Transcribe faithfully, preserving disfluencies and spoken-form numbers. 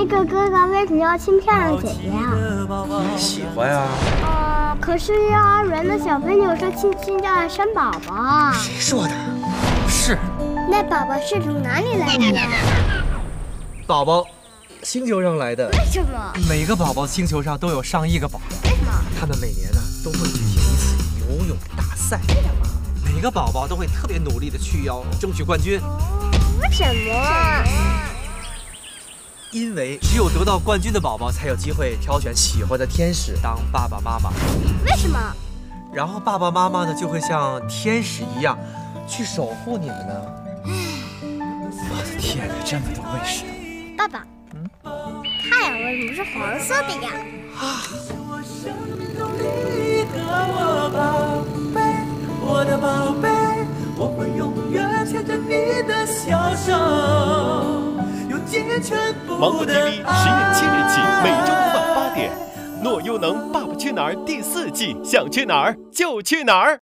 个哥哥为什么要亲漂亮姐姐呀？ 喜欢呀。 呃，可是幼儿园的小朋友说亲亲就要生宝宝。 谁说的？不是。 那宝宝是从哪里来的呀？ 宝宝，星球上来的。 为什么？ 每个宝宝星球上都有上亿个宝宝。 为什么？ 他们每年呢都会举行一次游泳大赛。 为什么？ 每个宝宝都会特别努力的去要争取冠军。 为什么？ 因为只有得到冠军的宝宝才有机会挑选喜欢的天使当爸爸妈妈。 为什么？ 然后爸爸妈妈呢就会像天使一样去守护你们呢。我的天哪，这么多为什么？ 爸爸，嗯，太阳为什么是黄色的呀？ 啊！ 我的宝贝，我会永远牵着你的小手。 芒果 T V 十月七日起，每周五晚八点，《诺优能爸爸去哪儿》第四季，想去哪儿就去哪儿。